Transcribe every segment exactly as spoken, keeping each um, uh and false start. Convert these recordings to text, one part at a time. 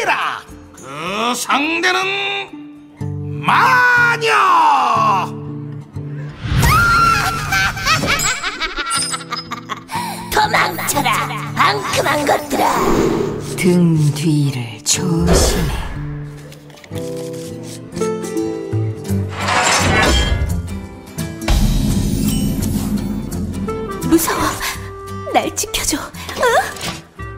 준비해라. 그 상대는 마녀. 도망쳐라, 앙큼한 것들아. 등 뒤를 조심해. 무서워. 날 지켜줘. 어?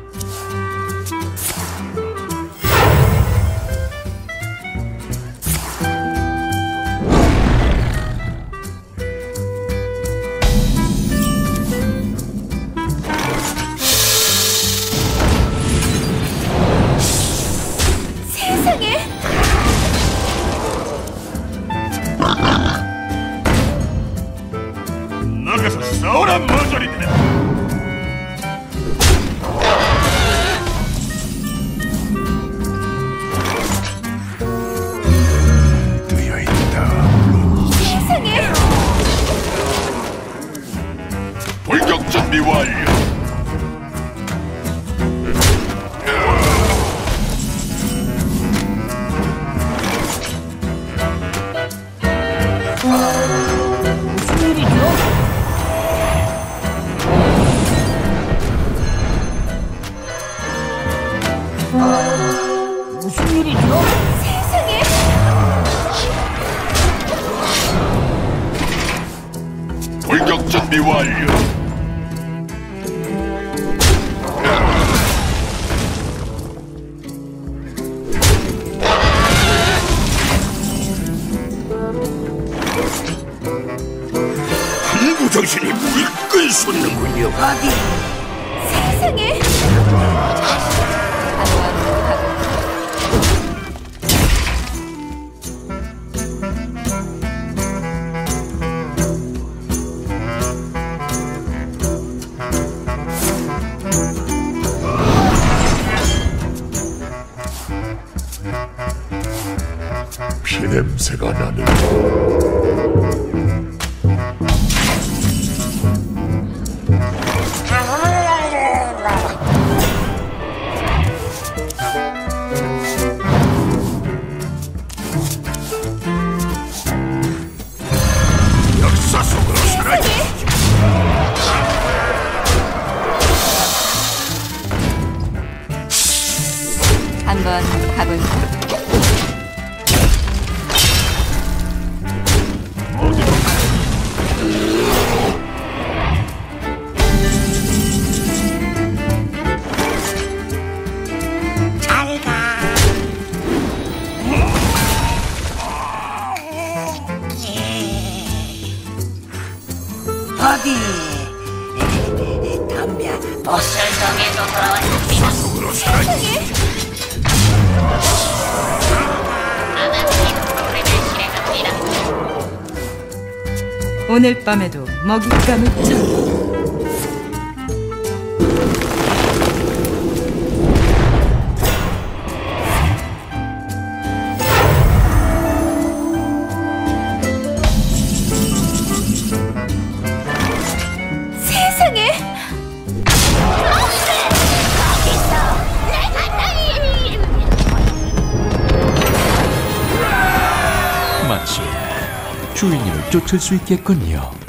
세상에. 나가서 싸우란 머저리들아. 세상에. 돌격 준비 완료. 무슨 일이죠? 무슨 일이죠? 세상에. 돌격 준비 완료. 한구정신이 물끈 솟는군요. 어디? 세상에. 피냄새가 나는. 역사 속으로 사라져. 한번 가볼까? 어디? 덤벼. 보슬동에도 돌아왔습니다. 속으로 사라져. 오늘 밤에도 먹잇감을 쳐. 세상에. 마치 주인님을 쫓을 수 있겠군요.